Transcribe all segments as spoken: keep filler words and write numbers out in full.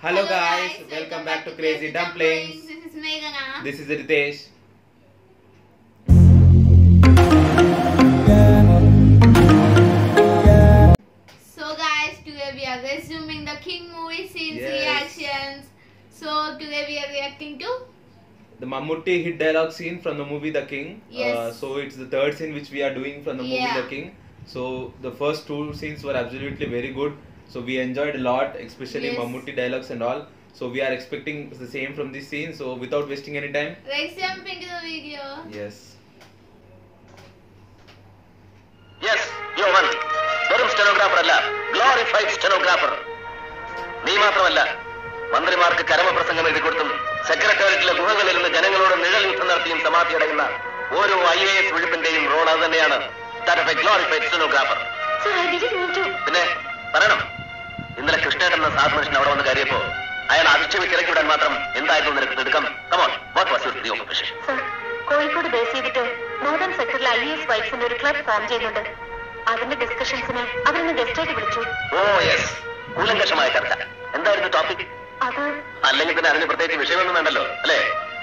Hello, Hello guys, guys, welcome back to Crazy Dumplings. This is Meghana. This is Ritesh. So guys, today we are resuming the King movie scenes yes. reactions. So today we are reacting to the Mammootty hit dialogue scene from the movie The King. Yes. Uh, so it's the third scene which we are doing from the movie yeah. The King. So the first two scenes were absolutely very good. So we enjoyed a lot, especially yes. Mammootty dialogues and all. So we are expecting the same from this scene. So without wasting any time, let's jump into the video. Yes. Yes, you are one. Verum stenographer alla, glorified stenographer. Nee മാത്രമല്ല മന്ത്രിമാർക്ക് കരമപ്രസംഗം എഴുതി കൊടുത്തും സെക്രട്ടേറിയറ്റിലെ ഗുഹകളിൽ നിന്ന് ജനങ്ങളോട് നിഴൽ യുദ്ധം നടത്തിയും സമാധി അടയുന്ന ഓരോ ഐ എ എസ് വിഴുപ്പിന്റെയും റോൾ അത് തന്നെയാണ്. That of a glorified stenographer. Sir, I didn't mean to. പിന്നെ പറയണം. ഇന്നലെ കൃഷ്ണേട്ടൻ എന്ന സാധു മനുഷ്യൻ അവിടെ വന്ന് കയറിയപ്പോ അയാൾ അധിക്ഷേപിച്ച് ഇറക്കി വിടാൻ മാത്രം എന്തായിരുന്നു നിനക്ക് തിടുക്കം? Come on, what was your deal of pressure? Sir, Kozhikode base ചെയ്തിട്ട് നോർത്തേൺ സെക്ടറിൽ ഐ എസ് വൈഫ്സിന്റെ ഒരു ക്ലബ് ഫോം ചെയ്യുന്നുണ്ട്. അതിന്റെ ഡിസ്കഷൻസിന് അവരെന്നെ ഗസ്റ്റായിട്ട് വിളിച്ചു. ഓ യെസ്, കൂലങ്കഷമായ ചർച്ച. എന്തായിരുന്നു ടോപ്പിക്? അത് അല്ലെങ്കിൽ പിന്നെ അതിന് പ്രത്യേകിച്ച് വിഷയമൊന്നും വേണ്ടല്ലോ അല്ലേ?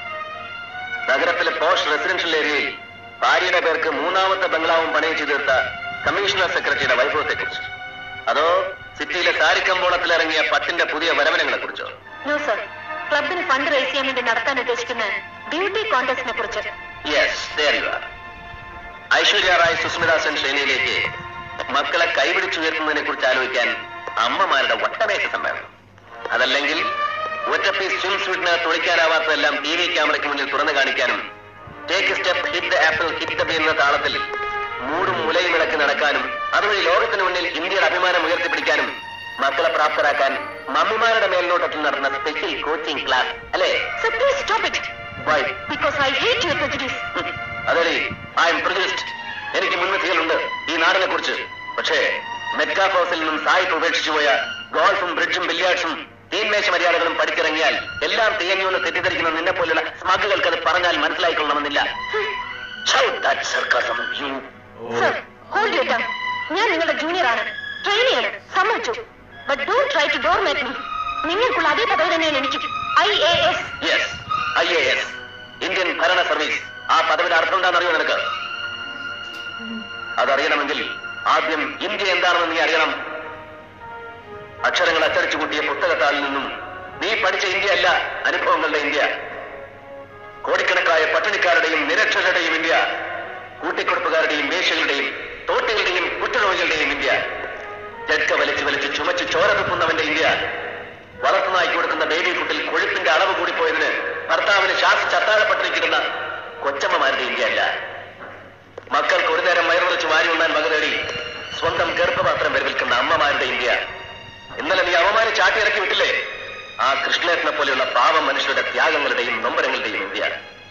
നഗരത്തിലെ പോഷ് റെസിഡൻഷ്യൽ ഏരിയയിൽ ഭാര്യയുടെ പേർക്ക് മൂന്നാമത്തെ ബംഗ്ലാവും പണയം ചെയ്ത് തീർത്ത കമ്മീഷണർ സെക്രട്ടറിയുടെ വൈഭവത്തെ കുറിച്ച്, അതോ സിറ്റിയിലെ സാരിക്കമ്പോളത്തിൽ ഇറങ്ങിയ പട്ടിന്റെ പുതിയ വരവനങ്ങളെ കുറിച്ചോ? നോ സർ, ക്ലബിന് ഫണ്ട് റേസ് ചെയ്യാൻ വേണ്ടി നടത്താൻ ഉദ്ദേശിക്കുന്ന ബ്യൂട്ടി കോൺടെസ്റ്റിനെ കുറിച്ച്. Yes, there you are. Aishwarya Rai Sushmita Sen ശ്രേണിയിലേക്ക് മക്കളെ കൈപിടിച്ചുയർത്തുന്നതിനെ കുറിച്ച് ആലോചിക്കാൻ അമ്മമാരുടെ വട്ടമേശ സമ്മേളനം, അതല്ലെങ്കിൽ ഒറ്റ പീസ് സ്വിം സ്യൂട്ടിന് തുളിക്കാനാവാത്തതെല്ലാം ടി വി ക്യാമറയ്ക്ക് മുന്നിൽ തുറന്നു കാണിക്കാനും take step hit the apple hit the B എന്ന താളത്തിൽ മൂടും മുലയും ഇളക്കി നടക്കാനും അതുവഴി ലോകത്തിന് മുന്നിൽ ഇന്ത്യയുടെ അഭിമാനം ഉയർത്തിപ്പിടിക്കാനും മക്കളെ പ്രാപ്തരാക്കാൻ മമ്മിമാരുടെ മേൽനോട്ടത്തിൽ നടത്തുന്ന സ്പെഷ്യൽ കോച്ചിങ് ക്ലാസ് അല്ലേ? Sir, please stop it. Why? Because I hate your prejudice. അതെ, ഐ എം പ്രിജുഡിസ്ഡ്. എനിക്ക് മുൻവിധികളുണ്ട് ഈ നാടിനെ കുറിച്ച്. പക്ഷേ മെറ്റ്കാഫ് ഹൗസിൽ നിന്നും സായിപ്പ് ഉപേക്ഷിച്ചു പോയ ഗോൾഫും ബ്രിഡ്ജും ബില്യാർഡ്സും തീന്മേശ മര്യാദകളും പഠിച്ചിറങ്ങിയാൽ എല്ലാം തികഞ്ഞുവെന്ന് തെറ്റിദ്ധരിക്കുന്ന നിന്നെ പോലുള്ള സ്മഗുകൾക്ക് അത് പറഞ്ഞാൽ മനസ്സിലായിക്കൊള്ളണമെന്നില്ല. Shout that sarcasm, you. Sir, hold your tongue. ഞാൻ നിങ്ങളുടെ ജൂനിയർ ആണ്, ട്രെയിനിയാണ്, സമ്മതിച്ചു. But don't try to doormat me. നിങ്ങൾക്കുള്ള അതേ പദവി തന്നെയാണ് എനിക്കും. I A S. Yes, I A S, Indian ഭരണ സർവീസ്. ആ പദവിയുടെ അർത്ഥം എന്താണെന്നറിയോ നിനക്ക്? അതറിയണമെങ്കിൽ ആദ്യം ഇന്ത്യ എന്താണെന്ന് നീ അറിയണം. അക്ഷരങ്ങൾ അച്ചടിച്ചു കൂട്ടിയ പുസ്തകത്താളിൽ നിന്നും നീ പഠിച്ച ഇന്ത്യ അല്ല അനുഭവങ്ങളുടെ ഇന്ത്യ. കോടിക്കണക്കായ പട്ടിണിക്കാരുടെയും നിരക്ഷരരുടെയും ഇന്ത്യ, കൂട്ടിക്കൊടുപ്പുകാരുടെയും വേശ്യകളുടെയും തോട്ടികളുടെയും കുറ്റരോഗികളുടെയും ഇന്ത്യ, ജഡ്ക വലിച്ചു വലിച്ച് ചുമച്ച് ചോര തുപ്പുന്നവന്റെ ഇന്ത്യ, വളർത്തുനായി കൊടുക്കുന്ന ബേബി ഫുഡിൽ കൊഴുപ്പിന്റെ അളവ് കൂടിപ്പോയതിന് ഭർത്താവിന് ശാസിച്ച് അത്താഴപ്പട്ടിണിക്കിടുന്ന കൊച്ചമ്മമാരുടെ ഇന്ത്യ അല്ല. മക്കൾക്ക് ഒരു നേരം വയറുറച്ച് വാരി ഉണ്ണാൻ വക തേടി സ്വന്തം ഗർഭപാത്രം വരവിൽക്കുന്ന അമ്മമാരുടെ ഇന്ത്യ. ഇന്നലെ നീ അവമാനം ചാട്ടിയിറക്കി വിട്ടില്ലേ, ആ കൃഷ്ണേട്ടനെ പോലെയുള്ള പാവം മനുഷ്യരുടെ ത്യാഗങ്ങളുടെയും നൊമ്പരങ്ങളുടെയും ഇന്ത്യ.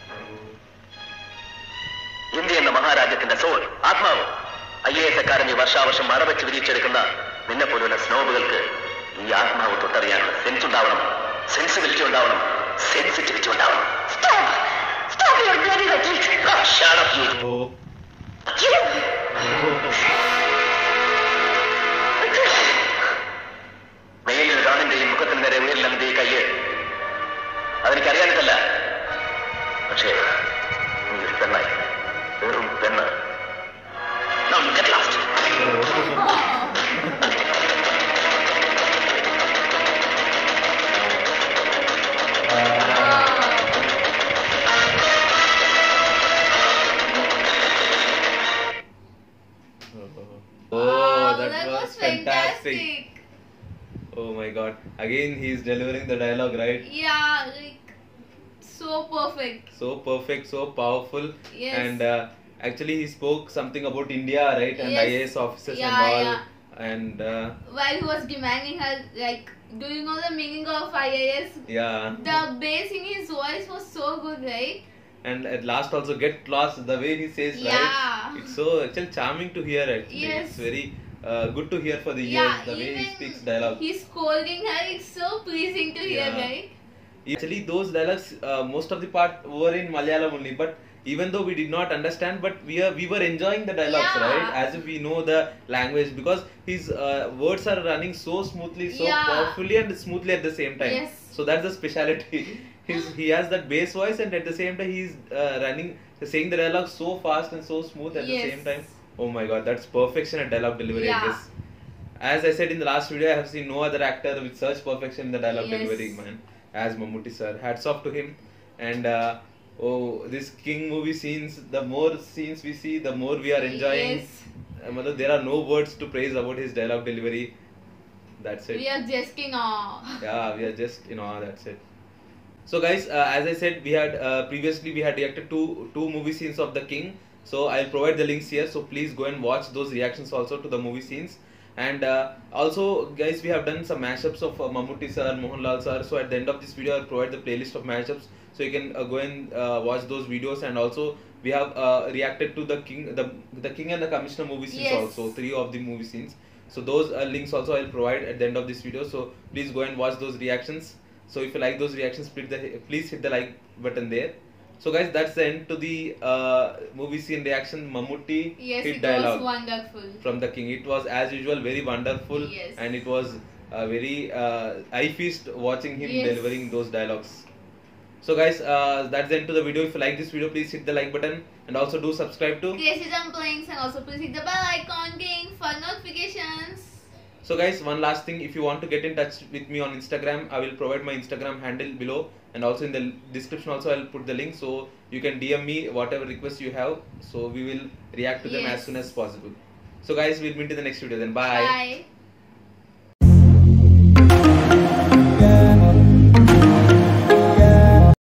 ഇന്ത്യ എന്ന മഹാരാജ്യത്തിന്റെ സോൾ, ആത്മാവ്. ഐ എ എസ് അക്കാദമി വർഷാവർഷം മറവച്ച് വിരിച്ചെടുക്കുന്ന നിന്നെ പോലുള്ള സ്നോബുകൾക്ക് ഈ ആത്മാവ് തൊട്ടറിയാനുള്ള സെൻസ് ഉണ്ടാവണം, സെൻസിബിലിറ്റി ഉണ്ടാവണം, സെൻസിറ്റിവിറ്റി ഉണ്ടാവണം. Stop! Stop your bloody rhetoric. Ah, shut up, you. Oh. You. വെയിലിൽ ഡോണിന്റെയും മുഖത്തിന് നേരെ ഉയരില്ലെന്റെ ഈ കയ്യ് അതെനിക്കറിയാനിട്ടല്ല. പക്ഷേ നീ ഒരു പെണ്ണായി, വെറും പെണ്ണ്. Now you get lost. Oh, wow, that, that was was fantastic. fantastic. Oh my god. Again he is delivering the dialogue, right? Yeah, like so perfect. So perfect, so powerful. Yes. And uh, actually he spoke something about India, right? And Yes. I A S officers Yeah, and all. yeah. And uh, While he was demanding her, like, do you know the meaning of I A S? yeah. The bass in his voice was so good, right? And at last also get lost the way he says, Yeah. right? It's so actually charming to hear actually. Yes. It's very uh, good to hear for the Yeah, ears, the way he even speaks dialogue. he's scolding her, it's so pleasing to hear, Yeah. right? Actually those dialogues, uh, most of the part were in Malayalam only, but even though we did not understand, but we are we were enjoying the dialogues, Yeah. right? As if we know the language, because his uh, words are running so smoothly, so Yeah. powerfully and smoothly at the same time. Yes. So that's the speciality. He's, he has that bass voice, and at the same time he's uh, running, saying the dialogue so fast and so smooth at Yes. the same time. Oh my god, that's perfection at dialogue delivery. I Yeah. guess. As I said in the last video, I have seen no other actor with such perfection in the dialogue Yes. delivery, man, as Mammootty sir. Hats off to him. And uh, oh, this King movie scenes, the more scenes we see, the more we are enjoying. Yes. Uh, matlab, there are no words to praise about his dialogue delivery. That's it. We are just in awe. Yeah, we are just, you know, that's it. So guys, uh, as I said, we had uh, previously we had reacted to two movie scenes of The King. So I'll provide the links here. So please go and watch those reactions also to the movie scenes. And uh, also, guys, we have done some mashups of uh, Mammootty sir, Mohanlal sir. So at the end of this video, I'll provide the playlist of mashups. So you can uh, go and uh, watch those videos. And also, we have uh, reacted to the King, the the King and the Commissioner movie scenes Yes. also. Three of the movie scenes. So those uh, links also I'll provide at the end of this video. So please go and watch those reactions. So if you like those reactions, please, the, please hit the like button there. So guys, that's the end to the uh, movie scene reaction. Mammootty Yes, hit it dialogue was wonderful. from The King. It was as usual very wonderful, Yes. and it was uh, very uh, eye feast watching him Yes. delivering those dialogues. So guys, uh, that's the end to the video. If you like this video, please hit the like button and also do subscribe to. Crazy Dumplings, and also please hit the bell icon, king, for notifications. So guys, one last thing, if you want to get in touch with me on Instagram, I will provide my Instagram handle below, and also in the description also I'll put the link, so you can D M me whatever requests you have, so we will react to them Yes. as soon as possible. So guys, we'll meet in the next video then. Bye. Bye.